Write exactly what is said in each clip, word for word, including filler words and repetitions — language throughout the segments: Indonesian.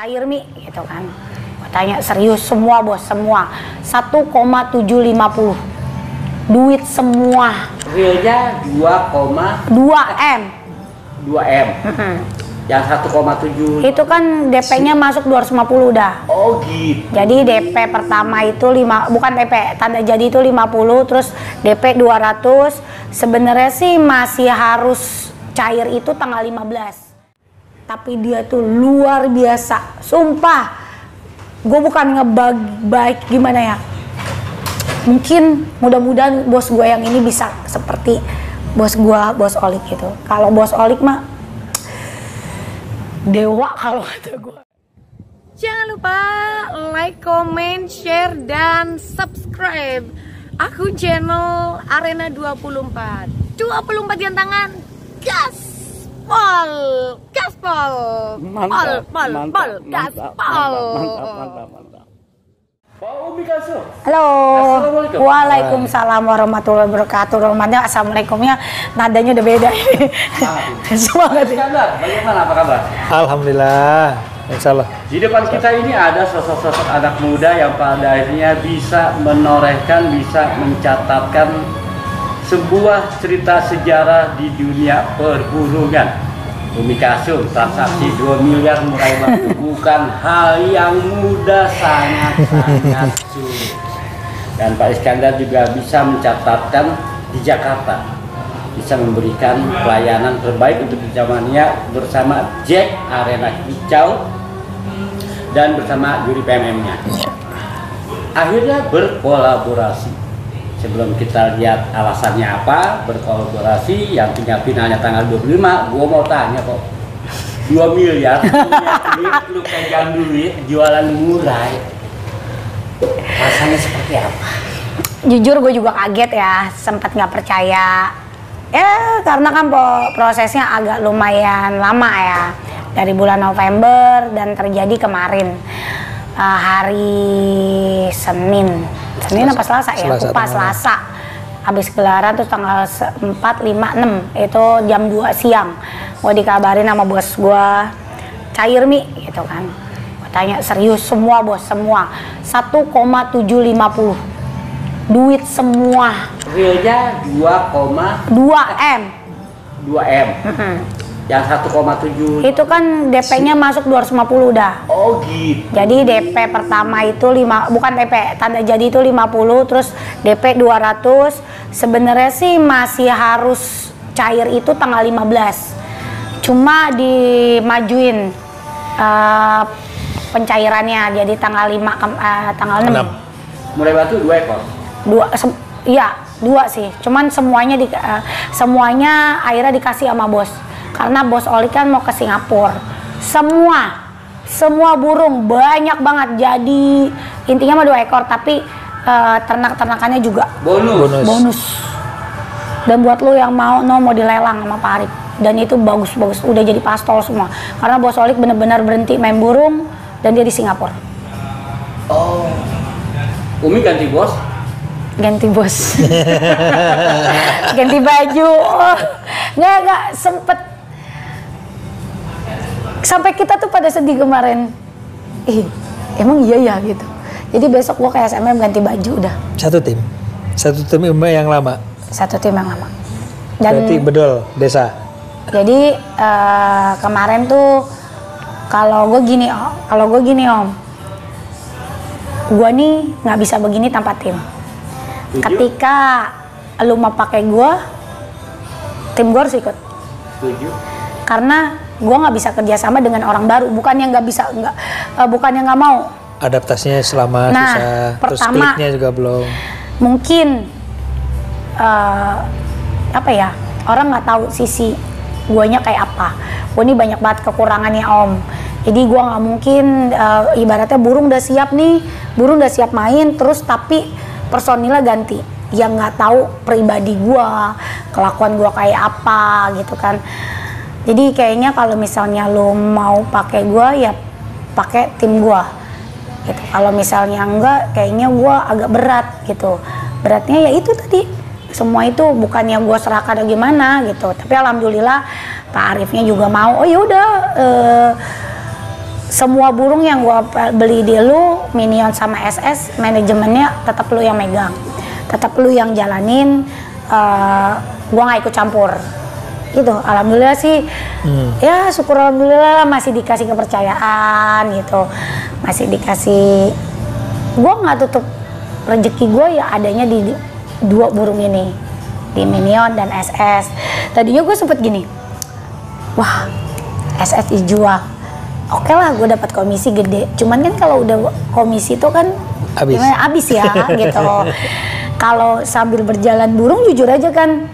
cair mi gitu kan. Gua tanya serius semua bos, semua satu koma tujuh lima nol duit semua. Realnya dua koma dua M. dua M. Mm-hmm. Yang satu koma tujuh itu kan D P-nya masuk dua ratus lima puluh udah. Oh gitu. Jadi D P pertama itu lima, bukan D P, tanda jadi itu lima puluh, terus D P dua ratus. Sebenarnya sih masih harus cair itu tanggal lima belas. Tapi dia tuh luar biasa, sumpah. Gue bukan ngebagi baik gimana ya. Mungkin mudah-mudahan bos gue yang ini bisa seperti bos gue, bos Olik gitu. Kalau bos Olik mah dewa kalau kata gue. Jangan lupa like, comment, share, dan subscribe akun channel Arena dua puluh empat. dua puluh empat jam tangan, gaspol, gaspol, mantap, pol, pol, mantap, pol, mantap, gaspol. mantap, mantap, mantap. Pak Umi Kasum. Halo. Assalamualaikum. Waalaikumsalam warahmatullahi wabarakatuh. Romannya assalamualaikumnya nadanya udah beda ini. Semangat. Bagaimana, apa kabar? Alhamdulillah, insya Allah. Di depan kita ini ada sosok-sosok anak muda yang pada akhirnya bisa menorehkan, bisa mencatatkan sebuah cerita sejarah di dunia perburungan. Umi Kasum, transaksi dua miliar murah waktu bukan hal yang mudah, sangat-sangat sulit. Dan Pak Iskandar juga bisa mencatatkan di Jakarta, bisa memberikan pelayanan terbaik untuk zamannya bersama Jack Arena Hijau dan bersama juri P M M-nya. Akhirnya berkolaborasi. Sebelum kita lihat alasannya apa berkolaborasi, yang tinggal finalnya tanggal dua puluh lima, gua mau tanya kok dua miliar punya duit, lu pegang duit, jualan murah, rasanya seperti apa? Jujur gue juga kaget ya, sempat nggak percaya. Ya karena kan prosesnya agak lumayan lama ya, dari bulan November dan terjadi kemarin uh, hari Senin. Senin apa Selasa ya? Selasa, Lupa Selasa. Habis gelaran terus tanggal empat, lima, enam itu jam dua siang. Gue dikabarin sama bos gue, cair mi gitu kan. Gue tanya serius semua bos, semua satu koma tujuh lima nol duit semua. Realnya dua koma dua M. dua M. Mm-hmm. Yang satu koma tujuh itu kan D P-nya masuk dua ratus lima puluh udah. Oh gitu. Jadi D P pertama itu lima, bukan D P, tanda jadi itu lima puluh, terus D P dua ratus. Sebenarnya sih masih harus cair itu tanggal lima belas. Cuma dimajuin uh, pencairannya jadi tanggal lima, uh, tanggal enam. Mulai batu dua ekor. Dua, iya dua sih. Cuman semuanya di, uh, semuanya akhirnya dikasih sama bos. Karena bos Oli kan mau ke Singapura. Semua, semua burung banyak banget. Jadi intinya mah dua ekor, tapi uh, ternak-ternakannya juga bonus. bonus. Bonus. Dan buat lo yang mau, no mau dilelang sama Pak Arif. Dan itu bagus-bagus, udah jadi pastol semua. Karena bos Oli bener-bener berhenti main burung dan dia di Singapura. Oh, Umi ganti bos? Ganti bos. Ganti baju. Oh, nggak nggak sempet. Sampai kita tuh pada sedih kemarin. Ih, emang iya ya gitu. Jadi besok gua kayak S M M ganti baju udah. Satu tim, satu tim Umi yang lama. Satu tim yang lama. Dan berarti bedol desa. jadi uh, kemarin tuh kalau gue gini, oh, kalau gue gini om, gue nih nggak bisa begini tanpa tim. Tujuh. Ketika lu mau pakai gue, tim gue harus ikut. Setuju. Karena gue nggak bisa kerjasama dengan orang baru, bukan yang nggak bisa, nggak, uh, bukan yang nggak mau. Adaptasinya selama Nah, susah, terus pertama, kliknya juga belum. Mungkin uh, apa ya, orang nggak tahu sisi guanya kayak apa. Gue ini banyak banget kekurangannya om. Jadi gue nggak mungkin uh, ibaratnya burung udah siap nih, burung udah siap main, terus tapi personilnya ganti. Yang nggak tahu pribadi gue, kelakuan gue kayak apa gitu kan. Jadi kayaknya kalau misalnya lo mau pakai gue ya pakai tim gue. Gitu. Kalau misalnya enggak, kayaknya gue agak berat gitu. Beratnya ya itu tadi. Semua itu bukannya gue serakah atau gimana gitu, tapi alhamdulillah Pak Arifnya juga mau. Oh yaudah, eh, semua burung yang gua beli di lu, Minion sama S S, manajemennya tetap lu yang megang, tetap lu yang jalanin, uh, gua nggak ikut campur. Gitu, alhamdulillah sih, hmm. ya syukur alhamdulillah masih dikasih kepercayaan gitu, masih dikasih, gua nggak tutup rezeki gua ya adanya di, di dua burung ini, di Minion dan S S. Tadinya gue sempet gini, wah S S dijual, oke lah gue dapat komisi gede, cuman kan kalau udah komisi itu kan habis, habis ya gitu. Kalau sambil berjalan burung jujur aja kan,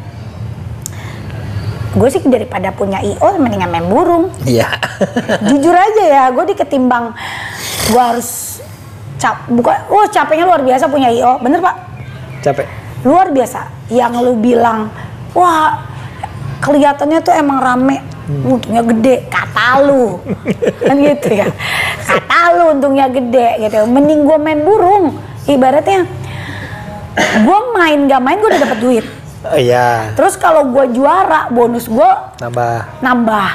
gue sih daripada punya I O mendingan main burung. Iya. Jujur aja ya, gue diketimbang gue harus cap, bukan, oh capeknya luar biasa punya I O, bener pak? Capek. Luar biasa. Yang lu bilang, wah kelihatannya tuh emang rame, hmm. untungnya gede, kata lu, kan gitu ya. Kata lu untungnya gede gitu. Mending gue main burung, ibaratnya gue main gak main gue udah dapet duit. Oh iya. Terus kalau gue juara, bonus gue nambah. Nambah.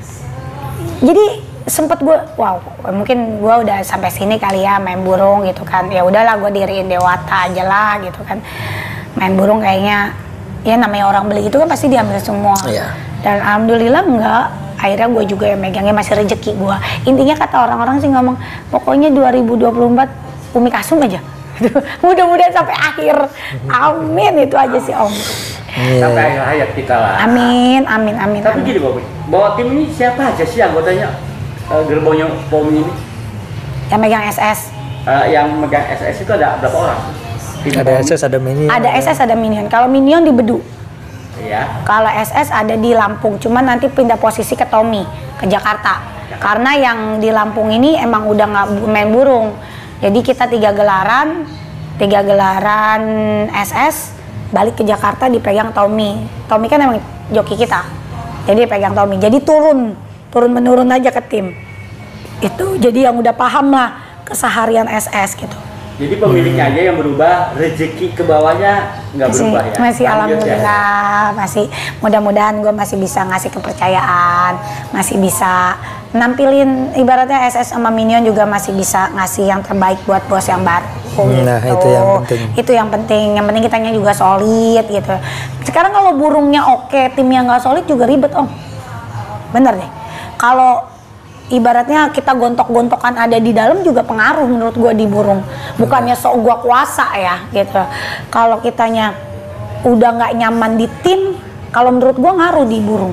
Jadi sempet gue, wow, mungkin gue udah sampai sini kali ya main burung gitu kan. Ya udahlah gue diriin Dewata aja lah gitu kan. Main burung kayaknya, ya namanya orang beli itu kan pasti diambil semua. Iya. Dan alhamdulillah enggak. Akhirnya gue juga yang megangnya masih rezeki gue. Intinya kata orang-orang sih ngomong, pokoknya dua ribu dua puluh empat Umi Kasum aja. Mudah-mudahan sampai akhir, amin, itu aja sih Om. Yeah. Sampai akhir hayat kita lah. Amin, amin, amin. Tapi amin. gini Bobi, bawa tim ini siapa aja sih anggotanya uh, gerbongnya Pomi ini? Yang megang S S. Uh, yang megang S S itu ada berapa orang? Tim ada Pomi? S S, ada Minion. Ada S S, ada Minion. Kalau Minion di Bedu. Iya. Kalau S S ada di Lampung, cuman nanti pindah posisi ke Tommy, ke Jakarta. Ya. Karena yang di Lampung ini emang udah nggak main burung. Jadi kita tiga gelaran, tiga gelaran S S, balik ke Jakarta dipegang Tommy. Tommy kan emang joki kita, jadi pegang Tommy. Jadi turun, turun menurun aja ke tim. Itu jadi yang udah paham lah keseharian S S gitu. Jadi pemiliknya aja yang berubah, rezeki ke bawahnya nggak berubah ya? Masih Lanjut alhamdulillah, ya. Masih mudah-mudahan gue masih bisa ngasih kepercayaan, masih bisa nampilin ibaratnya S S sama Minion juga masih bisa ngasih yang terbaik buat bos yang baru. Nah gitu. itu yang penting. Itu yang penting, yang penting kitanya juga solid gitu. Sekarang kalau burungnya oke, timnya nggak solid juga ribet Om. Bener deh. Kalau ibaratnya kita gontok-gontokan ada di dalam juga pengaruh menurut gua di burung. Bukannya sok gua kuasa ya gitu. Kalau kitanya udah nggak nyaman di tim, kalau menurut gua ngaruh di burung.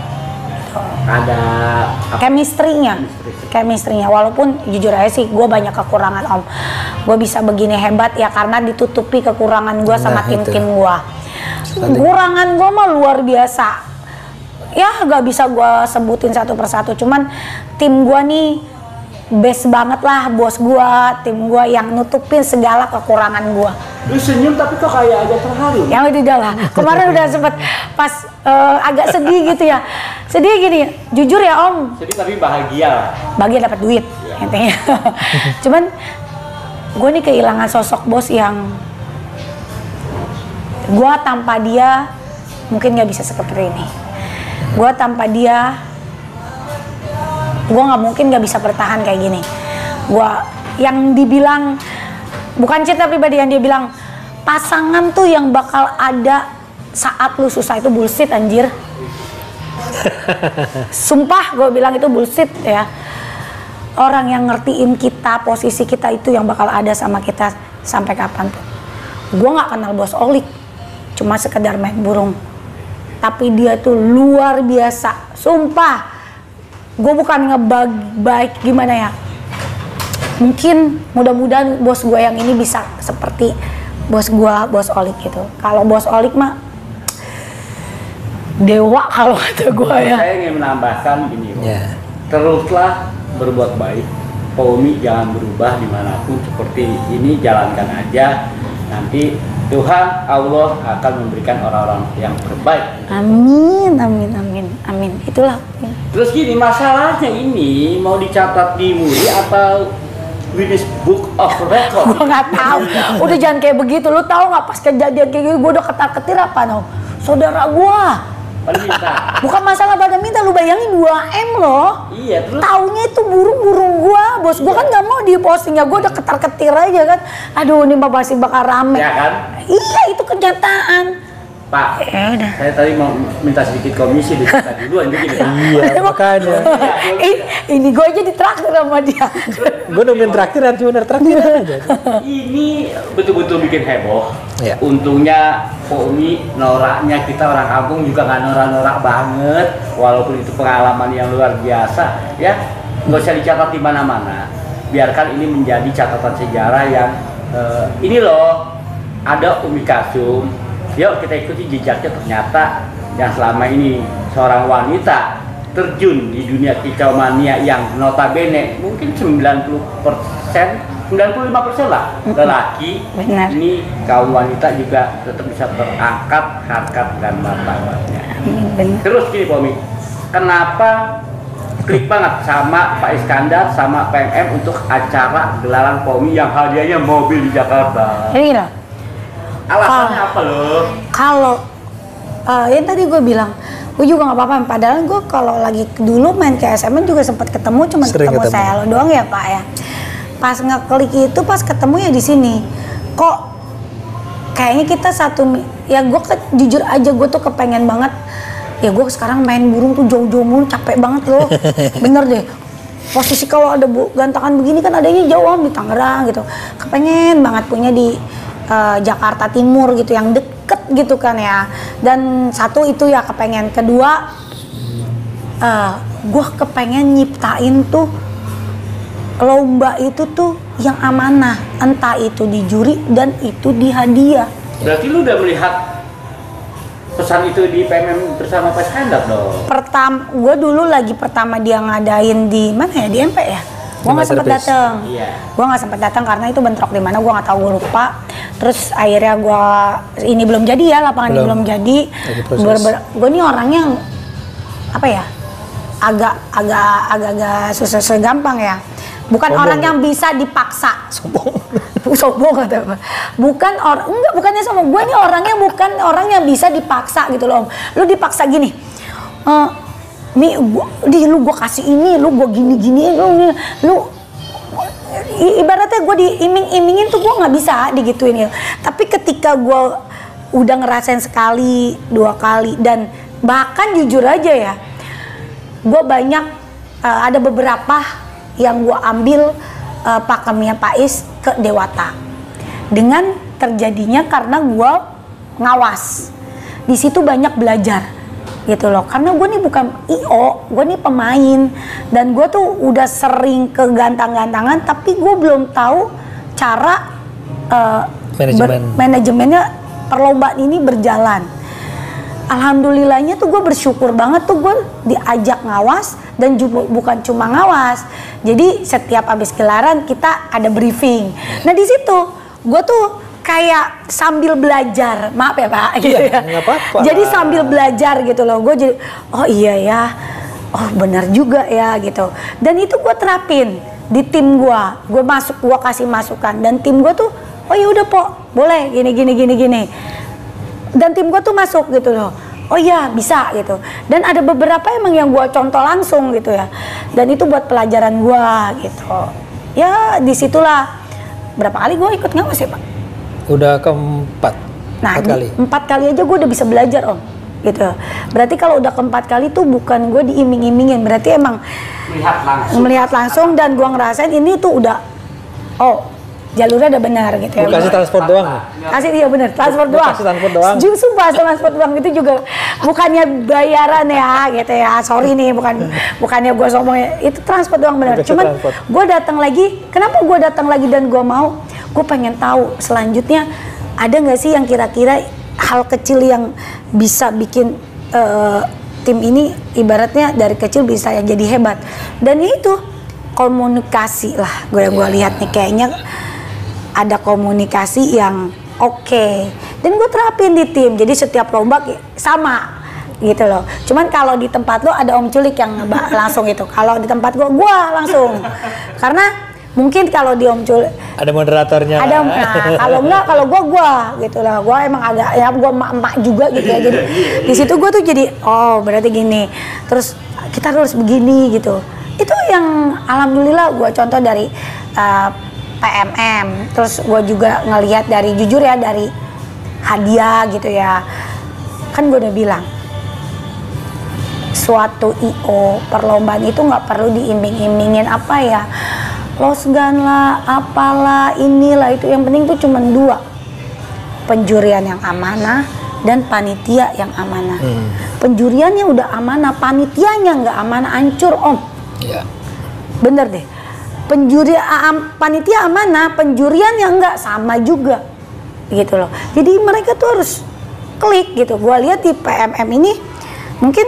Ada chemistry-nya, chemistry-nya. Walaupun jujur aja sih gua banyak kekurangan Om. Gua bisa begini hebat ya karena ditutupi kekurangan gua sama tim-tim gua. Kekurangan gua mah luar biasa. Ya gak bisa gue sebutin satu persatu, cuman tim gue nih best banget lah, bos gue, tim gue yang nutupin segala kekurangan gue. Lu senyum tapi kok kayak agak terharu? Ya udah lah, kemarin udah sempet pas uh, agak sedih gitu ya, sedih gini, jujur ya Om. Sedih tapi bahagia lah. Bahagia dapat duit, ya. Intinya. Cuman gue nih kehilangan sosok bos yang gue tanpa dia mungkin gak bisa seperti ini. Gue tanpa dia, gue nggak mungkin nggak bisa bertahan kayak gini. Gue yang dibilang bukan cinta pribadi, yang dia bilang pasangan tuh yang bakal ada saat lu susah itu bullshit anjir. Sumpah gue bilang itu bullshit ya. Orang yang ngertiin kita, posisi kita itu yang bakal ada sama kita sampai kapanpun. Gue nggak kenal bos Olik, cuma sekedar main burung. Tapi dia tuh luar biasa, sumpah. Gue bukan ngebaik gimana ya. Mungkin mudah-mudahan bos gue yang ini bisa seperti bos gue, bos Olik gitu. Kalau bos Olik mah dewa kalau kata gue ya. Saya ingin menambahkan ini, yeah. Teruslah berbuat baik. Pomi jangan berubah dimanapun seperti ini, jalankan aja. Nanti Tuhan Allah akan memberikan orang-orang yang terbaik. Amin, amin, amin, amin. Itulah. Terus gini, masalahnya ini mau dicatat di Muri atau Guinness Book of Record? Gue nggak tahu. Udah jangan kayak begitu. Lu tahu nggak pas kejadian kayak gitu, gue udah ketar-ketir apa no? Saudara gue, Paling minta. Bukan masalah pada minta, lu bayangin dua M loh. Iya, terus Taunya itu burung-burung gua, bos gua kan nggak mau di postingnya, gua udah ketar-ketir aja kan. Aduh, ini pasti bakal rame. ya kan? Iya, itu kenyataan. Pak, Ya udah. saya tadi mau minta sedikit komisi di kita dulu aja gitu. Iya, makanya. Eh, ini gua aja ditraktir sama dia. Gue nungguin traktiran, cuma traktiran aja. Ini betul-betul bikin heboh. Iya. Untungnya Pomi noraknya kita orang kampung juga nggak norak-norak banget, walaupun itu pengalaman yang luar biasa, ya nggak usah dicatat di mana-mana. Biarkan ini menjadi catatan sejarah yang eh, ini loh ada Umi Kasum. Yuk kita ikuti jejaknya, ternyata yang selama ini seorang wanita terjun di dunia kicau mania yang notabene mungkin sembilan puluh persen, sembilan puluh lima persen lah lelaki. Benar. Ini kaum wanita juga tetap bisa terangkat harkat dan martabatnya. Bener. Terus gini Pomi, kenapa klik banget sama Pak Iskandar sama P M M untuk acara gelaran Pomi yang hadiahnya mobil di Jakarta? Ini loh. Alasannya Ah. apa loh? Kalau uh, yang tadi gue bilang, gue juga nggak apa-apa. Padahal gue kalau lagi dulu main ke S M N juga sempat ketemu, cuma Sering ketemu, ketemu. saya lo doang ya Pak ya. Pas ngeklik itu, pas ketemu ya di sini. Kok kayaknya kita satu, mi- ya gue ke, jujur aja gue tuh kepengen banget. Ya gue sekarang main burung tuh jauh-jauh mulu, capek banget loh. Bener deh. Posisi kalau ada bu, gantangan begini kan adanya jauh Om, di Tangerang gitu. Kepengen banget punya di uh, Jakarta Timur gitu, yang deket gitu kan ya. Dan satu itu ya kepengen. Kedua, uh, gue kepengen nyiptain tuh lomba itu tuh yang amanah. Entah itu di juri dan itu di hadiah. Berarti lu udah melihat pesan itu di P M M bersama Pak Iskandar dong? Pertama, gue dulu lagi pertama dia ngadain di mana ya, di M P ya. Gue nggak sempet Masterpiece. datang. Iya. Gue nggak sempet datang karena itu bentrok di mana gue nggak tahu, gue lupa. Terus akhirnya gue ini belum jadi ya, lapangan ini Belum. belum jadi. Lagi proses. Gue nih orangnya apa ya, agak agak agak agak susah susah gampang ya. Bukan Sombong orang ya? yang bisa dipaksa. Sombong. Sombong atau apa? Bukan orang, enggak, bukannya sombong. Gue nih orangnya bukan orang yang bisa dipaksa gitu loh Om. Lu dipaksa gini, eh Mi, gua, di lu gue kasih ini, lu gue gini-gini, lu, lu i- ibaratnya gue diiming-imingin tuh gue nggak bisa digituin ya. Tapi ketika gue udah ngerasain sekali, dua kali, dan bahkan jujur aja ya, gue banyak eh, ada beberapa yang gue ambil uh, pakemnya Pak Is ke Dewata dengan terjadinya karena gue ngawas di situ, banyak belajar gitu loh, karena gue nih bukan I O, gue nih pemain, dan gue tuh udah sering ke gantang-gantangan tapi gue belum tahu cara uh, Manajemen. manajemennya perlombaan ini berjalan. Alhamdulillahnya tuh gue bersyukur banget tuh gue diajak ngawas, dan juga bukan cuma ngawas. Jadi setiap habis gelaran kita ada briefing. Nah di situ gue tuh kayak sambil belajar, maaf ya Pak, gitu Iya, ya. nggak apa-apa. Jadi sambil belajar gitu loh. Gue jadi oh iya ya, oh benar juga ya gitu. Dan itu gue terapin di tim gue. Gue masuk, gue kasih masukan, dan tim gue tuh oh ya udah Pok, boleh gini gini gini gini. Dan tim gue tuh masuk gitu loh, oh iya bisa gitu. Dan ada beberapa emang yang gue contoh langsung gitu ya, dan itu buat pelajaran gue gitu. Ya disitulah berapa kali gue ikut ngawas ya Pak. Udah keempat. Nah Empat di- kali. empat kali aja gue udah bisa belajar Om gitu. Berarti kalau udah keempat kali tuh bukan gue diiming-imingin, berarti emang Melihat langsung. melihat langsung, dan gue ngerasain ini tuh udah oh jalurnya udah benar gitu ya. Lu kasih transport doang. Kasih dia bener, transport Lu doang. kasih transport doang. Justru bahas transport doang itu juga bukannya bayaran ya gitu ya. Sorry nih, bukan bukannya gue sombong ya. Itu transport doang bener. Kasih Cuman transport. gue datang lagi. Kenapa gue datang lagi dan gue mau? Gue pengen tahu selanjutnya ada nggak sih yang kira-kira hal kecil yang bisa bikin eh, tim ini ibaratnya dari kecil bisa ya jadi hebat. Dan itu komunikasi lah. Gue yang gue lihat nih kayaknya ada komunikasi yang oke, okay. Dan gue terapin di tim, jadi setiap lomba sama gitu loh. Cuman kalau di tempat lo ada Om Culik yang ngeba- langsung gitu, kalau di tempat gue, gue langsung, karena Mungkin kalau di Om Cul Ada moderatornya. ada, nah, kalau enggak, kalau gua gua gitu lah, gua emang agak ya gua emak-emak juga gitu ya. Jadi di situ gua tuh jadi oh berarti gini. Terus kita harus begini gitu. Itu yang alhamdulillah gua contoh dari uh, P M M. Terus gua juga ngelihat dari jujur ya dari hadiah gitu ya. Kan gua udah bilang suatu I O perlombaan itu nggak perlu diimbing-imbingin apa ya. Losgan lah, apalah, inilah itu. Yang penting tuh cuma dua, penjurian yang amanah dan panitia yang amanah. Hmm. Penjuriannya udah amanah, panitianya nggak amanah, hancur Om. Iya. Bener deh. Penjuri, am, panitia amanah, penjuriannya nggak, sama juga, gitu loh. Jadi mereka tuh harus klik gitu. Gua lihat di P M M ini, mungkin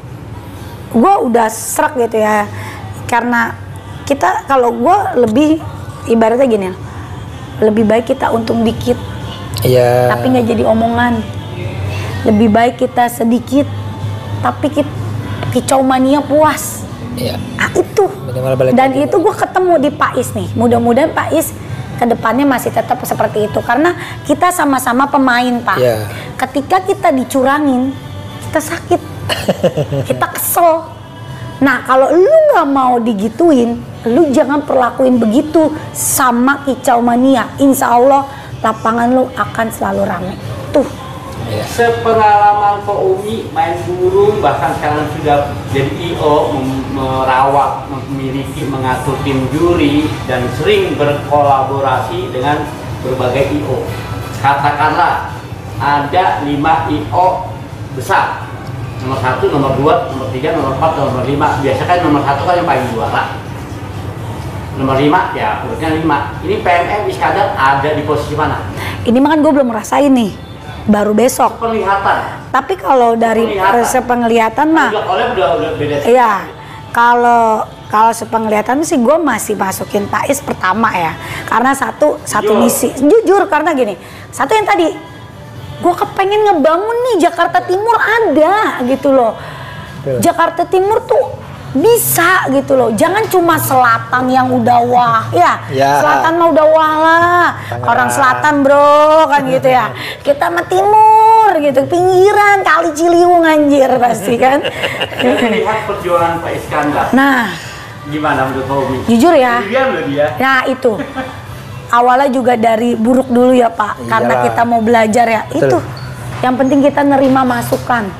gua udah serak gitu ya, karena kita kalau gue lebih ibaratnya gini, lebih baik kita untung dikit, Iya. tapi nggak jadi omongan. Lebih baik kita sedikit, tapi kita kicau mania puas. Iya. Ah itu. Minimal balik Dan lagi. itu gue ketemu di Pak Is nih. Mudah-mudahan Pak Is kedepannya masih tetap seperti itu, karena kita sama-sama pemain Pak. Iya. Ketika kita dicurangin, kita sakit, kita kesel. Nah kalau lu nggak mau digituin, lu jangan perlakuin begitu sama kicau mania. Insya Allah lapangan lu akan selalu rame. Tuh. Iya. Sepengalaman Ko Umi main burung, bahkan sekarang sudah jadi I O, mem- merawat, memiliki, mengatur tim juri dan sering berkolaborasi dengan berbagai I O. Katakanlah ada lima I O besar. Nomor satu, nomor dua, nomor tiga, nomor empat, nomor lima. Biasa kan nomor satu kan yang paling juara. Nomor lima ya urutnya lima. Ini P M M Iskandar ada di posisi mana? Ini mah kan gue belum ngerasain nih, baru besok. Penglihatan. Tapi kalau dari Penglihatan. sepenglihatan mah, Udah oleh udah udah beda. iya. Kalau kalau sepenglihatan sih gue masih masukin Pak Is pertama ya, karena satu satu Jujur. misi. Jujur karena gini, satu yang tadi, gue kepengen ngebangun nih Jakarta Timur ada gitu loh. Betul. Jakarta Timur tuh bisa gitu loh, jangan cuma selatan yang udah wah ya, Ya. selatan mah udah wah lah, Tangerang. orang selatan bro kan gitu ya, kita mah timur gitu, pinggiran kali Ciliwung anjir pasti kan. Lihat perjuangan Pak Iskandar. Nah Gimana menurut Pak Umi? jujur ya, Sendirian loh dia. nah itu awalnya juga dari buruk dulu ya Pak, karena Iyalah. kita mau belajar ya. Betul. Itu yang penting kita nerima masukan.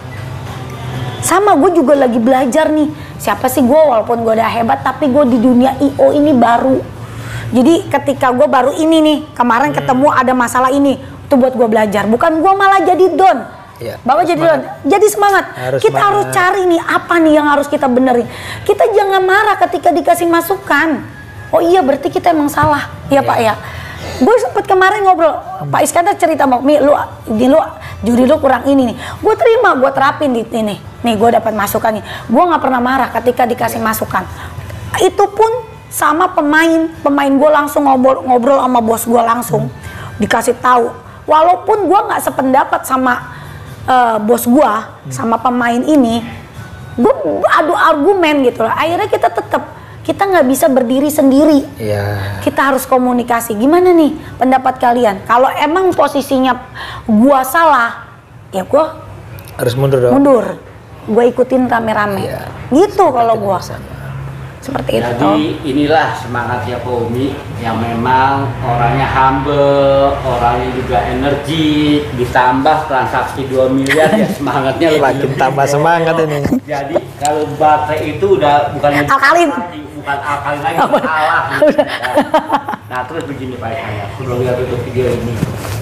Sama gue juga lagi belajar nih, siapa sih gue, walaupun gue udah hebat tapi gue di dunia I O ini baru. Jadi ketika gue baru ini nih, kemarin ketemu ada masalah ini, itu buat gue belajar, bukan gue malah jadi down. Iya. Bawa jadi down, jadi semangat. Harus kita semangat. harus cari nih apa nih yang harus kita benerin. Kita jangan marah ketika dikasih masukan. Oh iya berarti kita emang salah, ya Pak ya. Gue sempet kemarin ngobrol, Pak Iskandar cerita mau, Mi lu, di lu juri lu kurang ini nih. Gue terima, gue terapin di ini. Nih gue dapat masukan nih. Gue nggak pernah marah ketika dikasih masukan. Itu pun sama pemain, pemain gue langsung ngobrol ngobrol sama bos gue langsung, dikasih tahu. Walaupun gue nggak sependapat sama uh, bos gue, sama pemain ini, gue adu argumen gitu loh. Akhirnya kita tetap kita nggak bisa berdiri sendiri. Iya. Kita harus komunikasi. Gimana nih pendapat kalian? Kalau emang posisinya gua salah, ya gua Harus mundur dong. mundur. Gua ikutin rame-rame. Iya. Gitu kalau gua. Bersama. Seperti itu. Jadi inilah semangatnya Pak Umi yang memang orangnya humble, orangnya juga energi, ditambah transaksi dua miliar ya semangatnya lebih Makin lebih tambah dong. semangat ini. Jadi kalau baterai itu udah bukan lagi- Alkalin. bukan alkalin lagi, alah. Gitu. Nah terus begini Pak Iskandar, sebelum kita tutup video ini,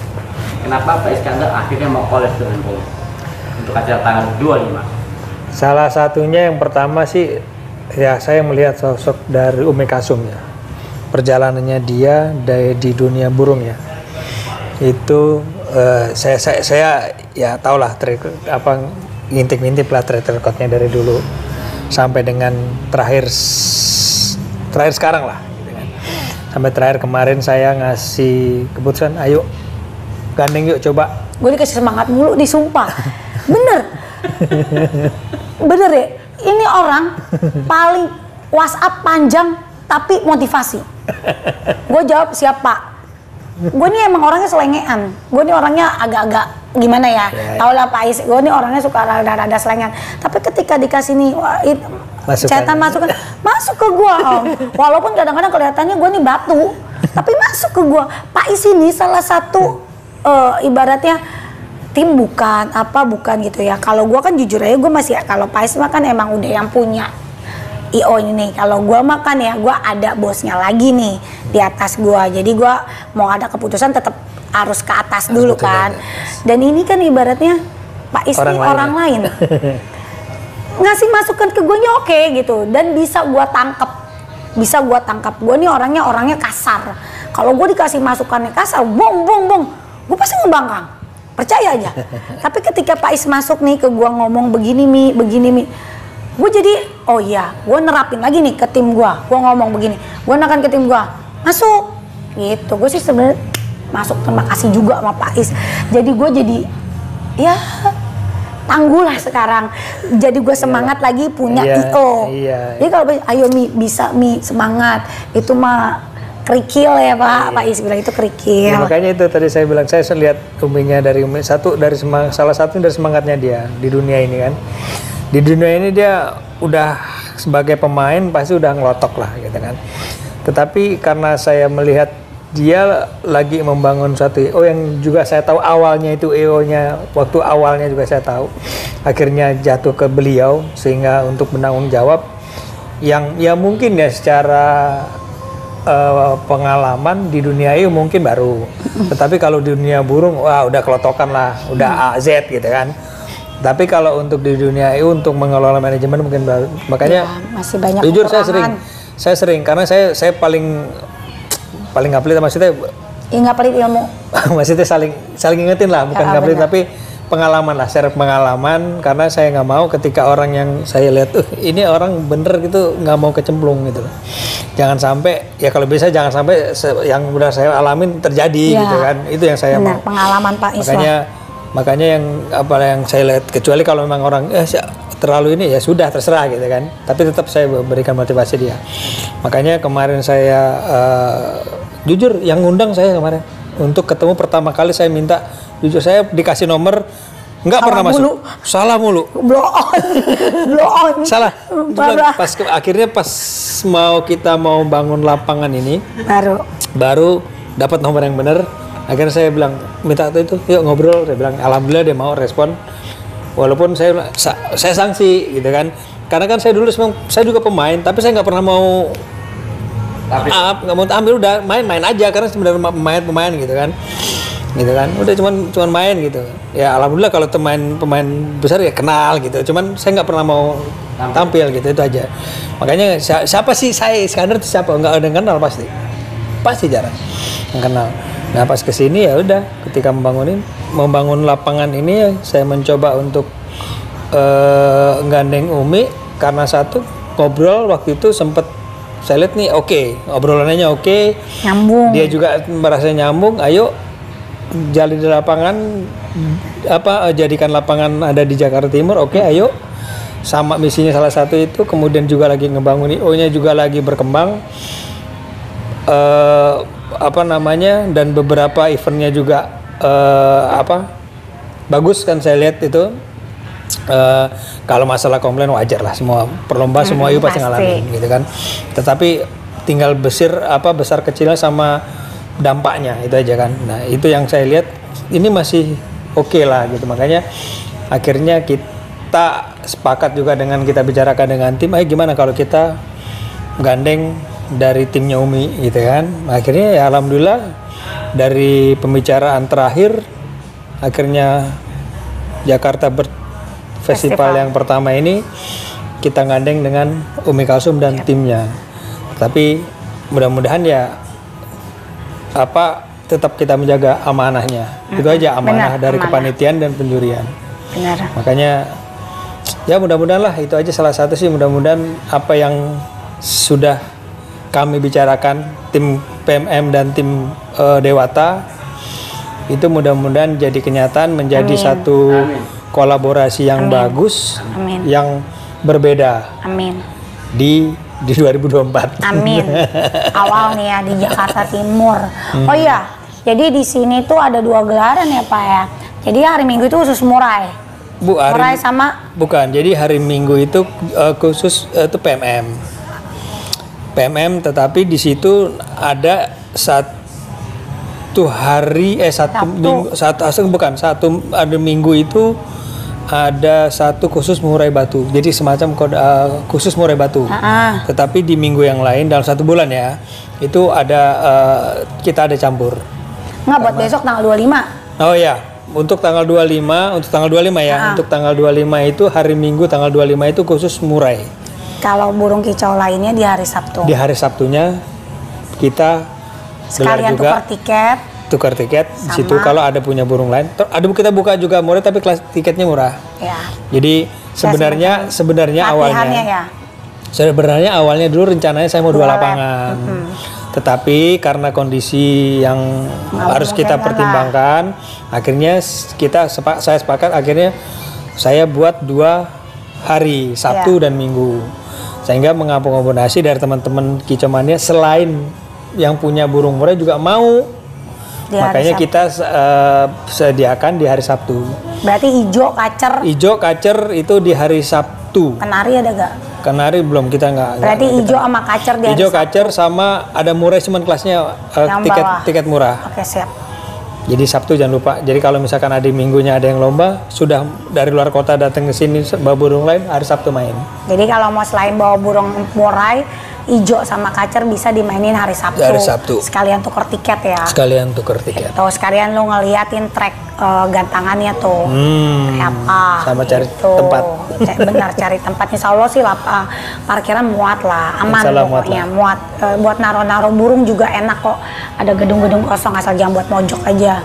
kenapa Pak Iskandar akhirnya mau collab dengan Pak Umi untuk acara tanggal dua puluh lima? Salah satunya yang pertama sih, ya saya melihat sosok dari Umi Kasum ya. Perjalanannya dia dari di dunia burung ya. Itu eh, saya saya saya ya tahulah track apa ngintip-ngintip lah track recordnya dari dulu sampai dengan terakhir s- terakhir sekarang lah gitu kan. Sampai terakhir kemarin saya ngasih keputusan, ayo gandeng yuk coba. Gue dikasih semangat mulu, disumpah. Bener. Bener ya. Ini orang paling WhatsApp panjang tapi motivasi. Gue jawab siapa? Gue nih emang orangnya selengean. Gue nih orangnya agak-agak gimana ya? Ya, ya. Tau lah Pak Is, gue nih orangnya suka rada-rada selengean. Tapi ketika dikasih nih wah, it, cetan masukan, masuk ke gue Om. Walaupun kadang-kadang kelihatannya gue nih batu, tapi masuk ke gue. Pak Is ini salah satu uh, ibaratnya tim bukan apa bukan gitu ya. Kalau gue kan jujur aja gue masih, kalau Pak Is mah kan emang udah yang punya I O ini. Kalau gue makan ya gue ada bosnya lagi nih di atas gue, jadi gue mau ada keputusan tetap harus ke atas dulu kan. Dan ini kan ibaratnya Pak Is orang, orang lain, lain. ngasih masukan ke gue nya oke okay, gitu, dan bisa gue tangkap, bisa gue tangkap. Gue nih orangnya orangnya kasar. Kalau gue dikasih masukannya kasar, bong bong bong, gue pasti ngebangkang, percaya aja. Tapi ketika Pak Is masuk nih ke gue ngomong begini mi, begini mi, gue jadi oh iya, gue nerapin lagi nih ke tim gue. Gue ngomong begini, gue nakan ke tim gue, masuk gitu. Gue sih sebenarnya masuk, terima kasih juga sama Pak Is. Jadi gue jadi ya tangguh lah sekarang. Jadi gue semangat iya, lagi punya iya, I O. Iya, iya. Jadi kalau ayo Mi bisa Mi semangat, itu mah kerikil ya Pak. Iya. Pak Is bilang itu kerikil. Ya, makanya itu tadi saya bilang, saya lihat Uminya dari Umi, satu dari semang, salah satu dari semangatnya dia di dunia ini kan. Di dunia ini dia udah sebagai pemain pasti udah ngelotok lah gitu kan. Tetapi karena saya melihat dia lagi membangun satu I O yang juga saya tahu awalnya itu I O-nya waktu awalnya juga saya tahu akhirnya jatuh ke beliau, sehingga untuk bertanggung jawab yang ya mungkin ya secara uh, pengalaman di dunia I O mungkin baru, tetapi kalau di dunia burung wah udah kelotokan lah, udah A Z gitu kan. Tapi kalau untuk di dunia I O untuk mengelola manajemen mungkin baru, makanya ya, masih banyak jujur kekurangan. saya sering saya sering karena saya saya paling paling nggak pelit, maksudnya ya nggak pelit ilmu. maksudnya saling saling ingetin lah, bukan nggak ya, pelit tapi pengalaman lah, share pengalaman, karena saya nggak mau ketika orang yang saya lihat uh, ini orang bener gitu nggak mau kecemplung gitu loh. Jangan sampai ya kalau bisa jangan sampai yang udah saya alamin terjadi ya, gitu kan, itu yang saya benar, mau. Pengalaman Pak Is. Makanya makanya yang apa yang saya lihat, kecuali kalau memang orang eh, terlalu ini ya sudah terserah gitu kan, tapi tetap saya berikan motivasi dia. Makanya kemarin saya uh, jujur yang ngundang saya kemarin untuk ketemu pertama kali, saya minta jujur saya dikasih nomor nggak pernah mulu. Masuk salah mulu blow on blow on salah pas ke, akhirnya pas mau kita mau bangun lapangan ini baru baru dapat nomor yang benar. Akhirnya saya bilang minta itu yuk ngobrol, saya bilang alhamdulillah dia mau respon. Walaupun saya saya sanksi gitu kan, karena kan saya dulu saya juga pemain, tapi saya nggak pernah mau up, nggak mau ambil, udah main-main aja karena sebenarnya pemain-pemain gitu kan, gitu kan, udah cuman cuman main gitu. Ya alhamdulillah kalau pemain pemain besar ya kenal gitu, cuman saya nggak pernah mau tampil gitu, itu aja. Makanya siapa sih saya Iskandar itu siapa, nggak ada yang kenal pasti, pasti jarang yang kenal. Nah pas kesini ya udah, ketika membangunin membangun lapangan ini ya, saya mencoba untuk uh, gandeng Umi karena satu ngobrol waktu itu sempet saya lihat nih oke okay, obrolannya oke, okay. Nyambung. Dia juga merasa nyambung. Ayo jalin di lapangan apa jadikan lapangan ada di Jakarta Timur, oke okay, ayo. Sama misinya salah satu itu, kemudian juga lagi ngebangun I O-nya juga lagi berkembang. Uh, apa namanya, dan beberapa eventnya juga uh, apa bagus kan saya lihat itu. Uh, kalau masalah komplain wajar lah, semua perlomba hmm, semua I O pasti ngalamin gitu kan. Tetapi tinggal besar apa besar kecilnya sama dampaknya itu aja kan. Nah itu yang saya lihat ini masih oke okay lah gitu. Makanya akhirnya kita sepakat juga dengan kita bicarakan dengan tim, ayo gimana kalau kita gandeng dari timnya Umi gitu kan. Akhirnya ya alhamdulillah dari pembicaraan terakhir akhirnya Jakarta Bird Festival, Festival yang pertama ini kita gandeng dengan Umi Kalsum dan ya, timnya. Tapi mudah-mudahan ya apa tetap kita menjaga amanahnya. Hmm. Itu aja amanah. Benar, dari amanah kepanitiaan dan penjurian. Benar. Makanya ya mudah-mudahan lah itu aja salah satu sih, mudah-mudahan apa yang sudah kami bicarakan tim P M M dan tim uh, Dewata itu mudah-mudahan jadi kenyataan, menjadi Amin. satu Amin. kolaborasi yang Amin. bagus, Amin. yang berbeda Amin. di di dua ribu dua puluh empat. Amin. Awal nih ya di Jakarta Timur. Hmm. Oh iya, jadi di sini tuh ada dua gelaran ya Pak ya. Jadi hari Minggu itu khusus murai. Bu, hari, murai sama bukan. Jadi hari Minggu itu uh, khusus uh, itu P M M. P M M, tetapi di situ ada satu hari eh satu Sabtu. minggu satu asal bukan satu ada minggu itu ada satu khusus murai batu. Jadi semacam kode, uh, khusus murai batu. Uh-uh. Tetapi di minggu yang lain dalam satu bulan ya, itu ada uh, kita ada campur. nggak buat besok tanggal dua puluh lima. Oh ya, untuk tanggal dua puluh lima, untuk tanggal dua puluh lima ya. Uh-uh. Untuk tanggal dua puluh lima itu hari Minggu tanggal dua puluh lima itu khusus murai. Kalau burung kicau lainnya di hari Sabtu. Di hari Sabtunya kita Sekalian gelar juga tukar tiket. tukar tiket di Sama. situ kalau ada punya burung lain. Ter- Ada kita buka juga murai tapi kelas tiketnya murah. Ya. Jadi sebenarnya sebenarnya Latihannya awalnya ya. sebenarnya awalnya dulu rencananya saya mau dua Dua lab. lapangan. Mm-hmm. Tetapi karena kondisi yang Nggak harus kita memungkinkan pertimbangkan, akhirnya kita sepa- saya sepakat akhirnya saya buat dua hari Sabtu Iya. dan Minggu. Sehingga mengakomodasi dari teman-teman Kicau Mania selain yang punya burung murai juga mau. Di hari Makanya Sabtu. kita uh, sediakan di hari Sabtu. Berarti hijau, kacer, Ijo kacer itu di hari Sabtu. kenari ada gak? Kenari belum kita nggak. Berarti nggak- hijau sama kacer di hari Hijau Sabtu. kacer sama ada murai cuman kelasnya uh, Yang tiket bawah. tiket murah. Oke siap. Jadi Sabtu jangan lupa. Jadi kalau misalkan ada minggunya ada yang lomba, sudah dari luar kota datang ke sini bawa burung lain, hari Sabtu main. Jadi kalau mau selain bawa burung murai, hijau sama kacer bisa dimainin hari Sabtu. Hari Sabtu. Sekalian tuker tiket ya. Sekalian tuker tiket. Tuh sekalian lu ngeliatin track eh, gantangannya tuh. Hmm. Kayak apa? Sama cari gitu. tempat. Ca- Benar cari tempat. Insya Allah sih lah, eh, parkiran muat lah, aman Insya Allah muat pokoknya. Muat, Eh, buat naro-naro burung juga enak kok. Ada gedung-gedung kosong asal jangan buat mojok aja.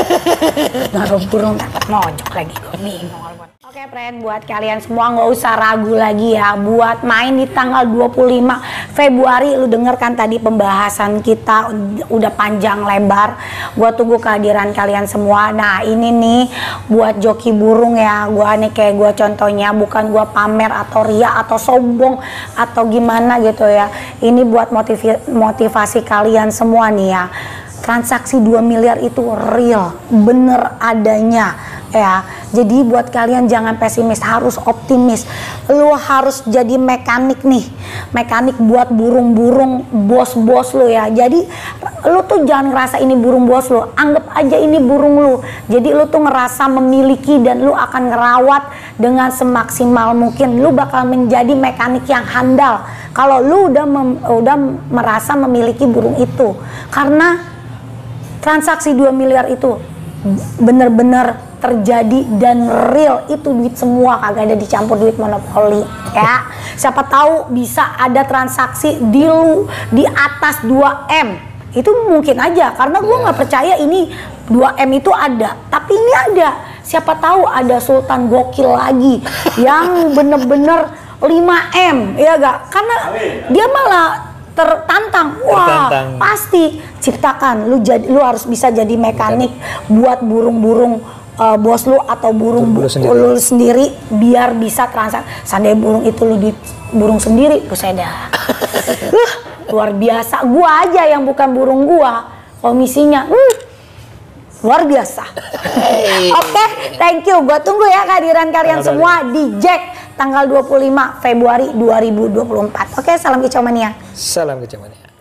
Naro burung tetap mojok lagi, gue bingung. Oke friend, buat kalian semua nggak usah ragu lagi ya buat main di tanggal dua puluh lima Februari. Lu dengarkan tadi pembahasan kita udah panjang lebar. Gua tunggu kehadiran kalian semua. Nah ini nih buat joki burung ya. Gua nih kayak gua contohnya, bukan gua pamer atau ria atau sombong atau gimana gitu ya. Ini buat motivi- motivasi kalian semua nih ya. Transaksi dua miliar itu real, bener adanya ya. Jadi buat kalian jangan pesimis, harus optimis. Lu harus jadi mekanik nih, mekanik buat burung-burung bos-bos lu ya. Jadi lu tuh jangan ngerasa ini burung bos lu, anggap aja ini burung lu. Jadi lu tuh ngerasa memiliki dan lu akan ngerawat dengan semaksimal mungkin. Lu bakal menjadi mekanik yang handal kalau lu udah mem- udah merasa memiliki burung itu. Karena transaksi dua miliar itu bener-bener terjadi dan real, itu duit semua, kagak ada dicampur duit monopoli ya. Siapa tahu bisa ada transaksi di lu di atas dua M. Itu mungkin aja karena gue nggak percaya ini dua M itu ada, tapi ini ada. Siapa tahu ada sultan gokil lagi yang bener-bener lima M ya gak? Karena dia malah tertantang, wah Tertantang. pasti ciptakan lu jadi lu harus bisa jadi mekanik buat burung-burung uh, bos lu atau burung Burung bu- sendiri. lu sendiri biar bisa transaksi. Seandainya burung itu lu di burung sendiri, buset dah. Uh, luar biasa. Gua aja yang bukan burung gua komisinya uh, luar biasa. Oke, thank you. Gua tunggu ya kehadiran kalian semua di Jack tanggal dua puluh lima Februari dua ribu dua puluh empat. Oke, salam Kicau Mania. Salam Kicau Mania.